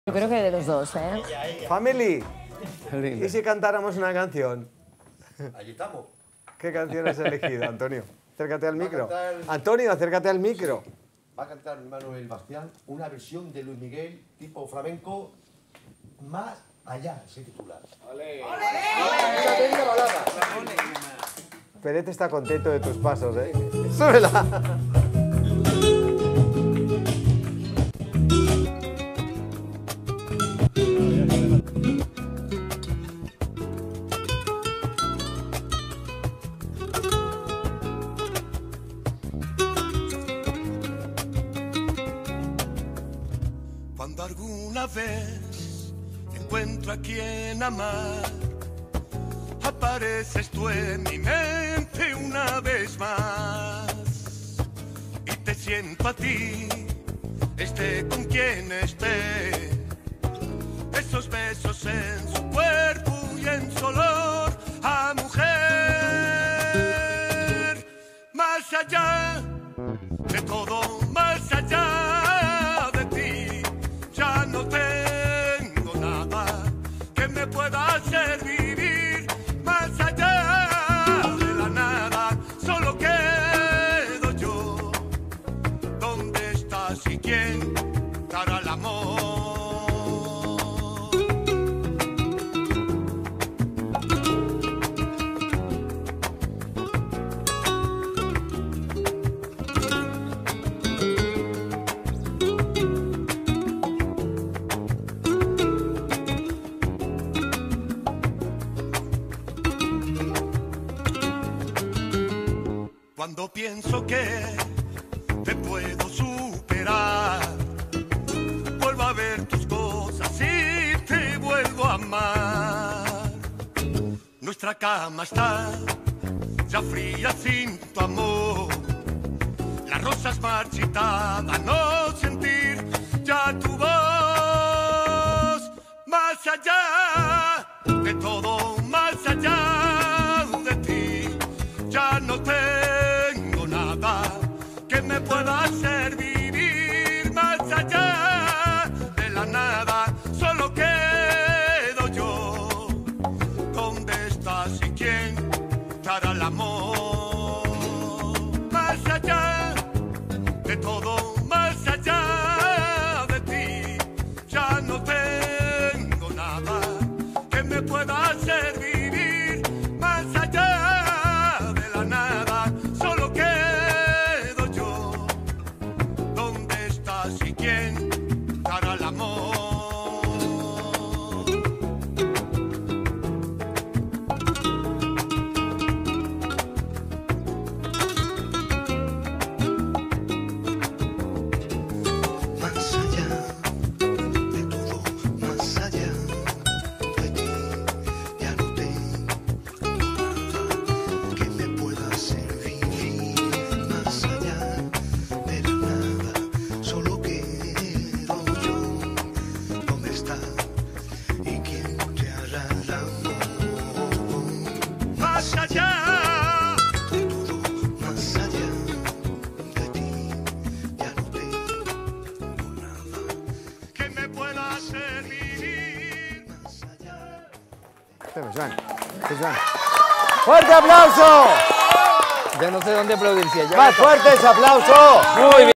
Yo creo que de los dos, ¿eh? Family, ¿y si cantáramos una canción? Allí estamos. ¿Qué canción has elegido, Antonio? Acércate al micro. cantar- Antonio, acércate al micro. Va a cantar Manuel Bastián una versión de Luis Miguel tipo flamenco, Más allá, se titula. ¡Ole! Una bella balada. Peret está contento de tus pasos, ¿eh? ¡Súbela! Cuando alguna vez encuentro a quien amar, apareces tú en mi mente una vez más. Y te siento a ti, esté con quien esté. Esos besos en su cuerpo y en su olor a mujer. Más allá de todo, más allá de ti, ya no tengo nada que me pueda hacer vivir. Más allá de la nada, solo quedo yo. ¿Dónde estás y quién dará el amor? Cuando pienso que te puedo superar, vuelvo a ver tus cosas y te vuelvo a amar. Nuestra cama está ya fría sin tu amor, las rosas marchitadas, no sentir ya tu voz. Más allá de todo, más allá de ti, ya no tengo nada que me pueda hacer vivir. Más allá de la nada, solo quedo yo. ¿Dónde estás y quién te hará el amor? Más allá de todo, más allá de ti, ya no tengo nada que me pueda hacer vivir. Más allá de la nada, solo quedo yo. ¿Dónde estás y quién te hará el amor? Más allá de todo, más allá de ti, ya no tengo nada que me pueda hacer vivir. Más allá de la nada, solo quedo yo. ¿Dónde está y quién te hará el amor? Más allá de todo, más allá de ti, ya no tengo nada que me pueda hacer vivir. Más allá. Joan. ¡Fuerte aplauso! Ya no sé dónde aplaudir, si allá. ¡Más fuerte ese aplauso! Muy bien.